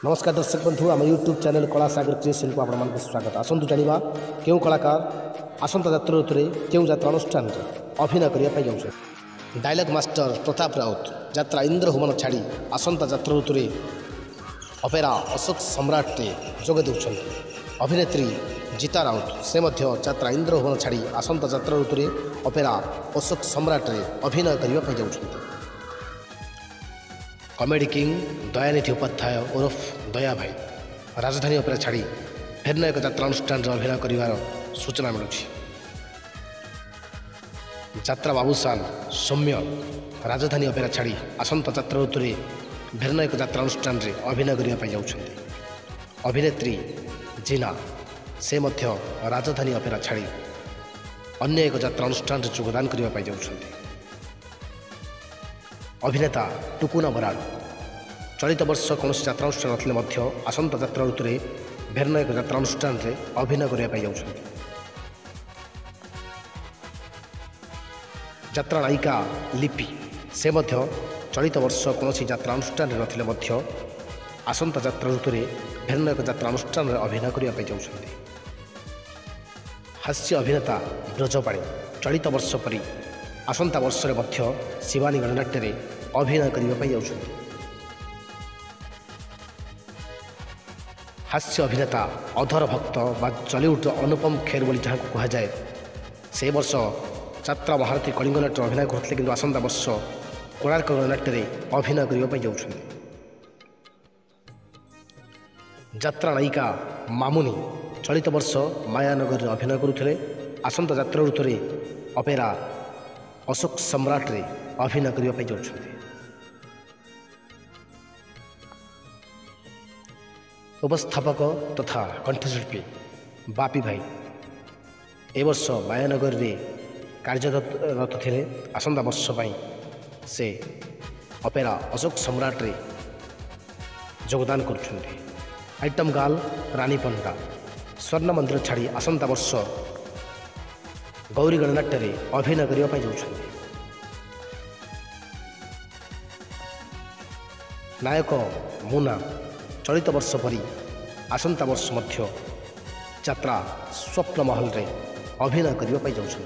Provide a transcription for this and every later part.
नमस्कार दर्शक बंधु आम यूट्यूब चैनल कला सागर क्रिएशन को आपण मानक स्वागत। आसंतु जानिबा केउ कलाकार आसंता यात्रा ऋतु रे केउ यात्रा अनुष्ठान रे अभिनय करिया पई जाउछ। डायलॉग मास्टर प्रताप राउत यात्रा इंद्र हुमन छाड़ी आसंता यात्रा ऋतु रे अपेरा अशोक सम्राट रे जोग देउछन। अभिनेत्री जीता राउत से मध्य यात्रा इंद्र हुमन छाड़ी आसंता यात्रा ऋतु रे अपेरा अशोक सम्राट रे अभिनय करिया पई जाउछन। कॉमेडी किंग दयानिधि उपाध्याय उर्फ दया भाई राजधानी अपेरा छाड़ी फेर एक यात्रा अनुष्ठान अभिनय कर सूचना मिलूँ। यात्रा बाबूसान सौम्य राजधानी अपेरा छाड़ी आसंता यात्रा ऋतु में फेर एक यात्रा अनुष्ठान अभिनय करने जाऊँ। अभिनेत्री जीना से मध्य राजधानी अपेरा छाड़ी अन्य एक यात्रा अनुष्ठान योगदान करने जाऊँ। अभिनेता टुकुना बराड़ चलित वर्ष कौन यात्रा अनुष्ठान नथिले आसंता यात्रा ऋतु में भेर एक यात्रा अनुष्ठान अभिनय करने जाऊँ। यात्रा नायिका लिपि से मध्य चलित वर्ष कौन यात्रा अनुष्ठान नथिले आसंता यात्रा ऋतु में भेर एक यात्रा अनुष्ठान अभिनय करने जाऊँ। हास्य अभिनेता ब्रजपाणी चलित वर्ष परी आसंता वर्ष शिवानी गणनाट्य अभिनय करने जाऊँ। हास्य अभिनेता अधर भक्त बा चलीउड अनुपम खेर बोली जहाँ कह जाए से वर्ष यात्रा महारथी कलिंग नाट्य अभिनय करते कि आसंता वर्ष कोणार्क गणनाट्य अभिनय करने जाऊँ। यात्रा नायिका मामुनी चलित वर्ष मायानगर अभिनय करुले आसंता यात्रा ऋतु में अपेरा अशोक सम्राट रे अभिनय करने जाऊँ। उपस्थापक तथा कंठशिल्पी बापी भाई ए वर्ष मायानगर रे कार्यरत थे। आसंता वर्ष से अपेरा अशोक सम्राट रे योगदान करुछन्ति। आइटम गार्ल रानी पंडा स्वर्ण मंदिर छाड़ी आसंता वर्ष गौरी गणनाट्य अभिनय करने जाऊँ। नायक मुना चलित वर्ष परी आसंता वर्ष मध्य यात्रा स्वप्न महल रे अभिनय करने जाऊँ।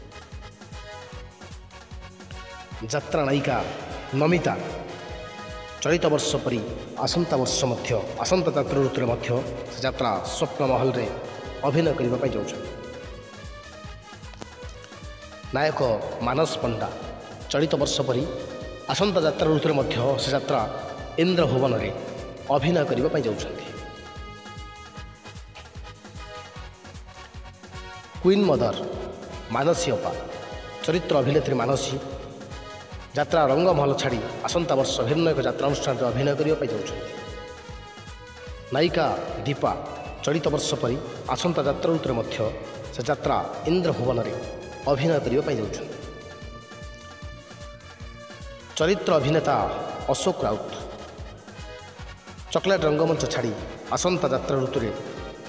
यात्रा नायिका नमिता चलित वर्ष परी आसंता वर्ष मध्य आसंता यात्रा ऋतु में यात्रा स्वप्न महल रे अभिनय करने जाऊँ। नायक मानस पंडा चलित वर्ष परी आसंता यात्रा ऋतु में से यात्रा इंद्र भुवन रे अभिनय करने जाऊँ। क्वीन मदर मानसी अपा चरित्र अभिनेत्री मानसी यात्रा रंगमहल छाड़ी आसंता वर्ष भिन्न एक यात्रा अनुष्ठान अभिनय करने जाऊँ। नायिका दीपा चलित वर्ष परी आसंता यात्रा ऋतु में से यात्रा इंद्र भुवन रे अभिनय करने जाऊँ। चरित्र अभिनेता अशोक राउत चॉकलेट रंगमंच छाड़ी आसंता यात्रा ऋतु में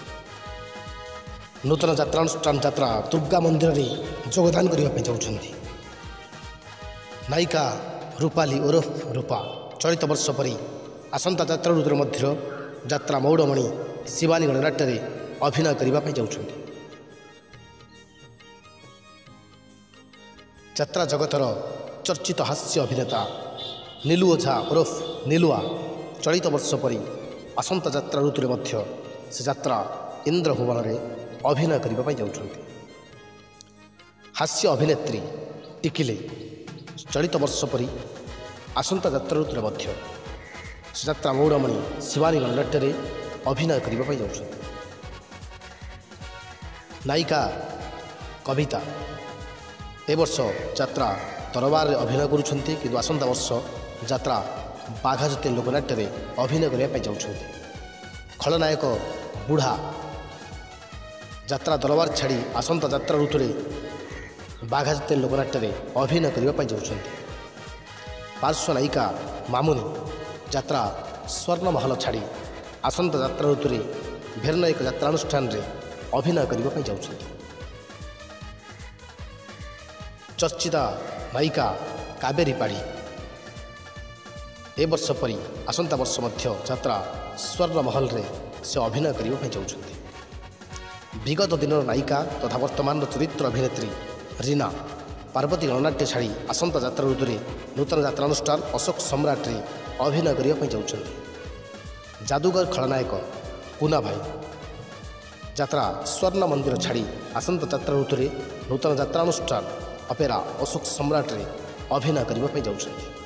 नूतन यात्रा अनुष्ठान यात्रा दुर्गा मंदिर रे योगदान करने जाऊँ। नायिका रूपाली उर्फ रूपा चलित वर्ष परी आसंता यात्रा ऋतु में यात्रा मौड़मणि शिवानी गणनाट्य अभिनय करने जाऊँ। यात्रा जगतर चर्चित हास्य अभिनेता नीलू ओझा उर्फ नीलुआ चलित वर्ष परी आसंता यात्रा ऋतु में से यात्रा इंद्र भुवन रे अभिनय करने जाऊँ। हास्य अभिनेत्री टिकिले चलित वर्ष परी आसंता यात्रा ऋतु में से यात्रा मौड़मणि शिवानी गणनाट्य अभिनय करने जाऊँ। नायिका कविता ए वर्ष यात्रा तरबार रे अभिनय करुछन्ति कि आसंता वर्ष यात्रा बाघा जते लोकनाट्य अभिनय करने जाऊँ। खलनायक बुढ़ा यात्रा दरबार छाड़ी आसंता यात्रा ऋतु में बाघा जते लोकनाट्य अभिनय करने जाऊँ। पार्श्व नायिका मामुनी यात्रा स्वर्ण महल छाड़ी आसंता यात्रा ऋतु में भेर एक यात्रा अनुष्ठान अभिनय करने जाऊँ। चर्चिता नायिका कावेरी पाढ़ी ए वर्ष परी आसंता वर्ष मध्य यात्रा स्वर्णमहल रे से अभिनय करने जाउछन्ति। विगत दिन नायिका तथा वर्तमान चरित्र अभिनेत्री रीना पार्वती गणनाट्य छाड़ी आसंता यात्रा ऋतु नूतन यात्रानुष्ठान अशोक सम्राट रे अभिनय करने जाउछन्ति। जादूगर खलनायक पूना भाई यात्रा स्वर्ण मंदिर छाड़ी आसंता यात्रा ऋतु नूतन यात्रानुष्ठान अपेरा अशोक सम्राट रे अभिनय करने जाउछन्ति।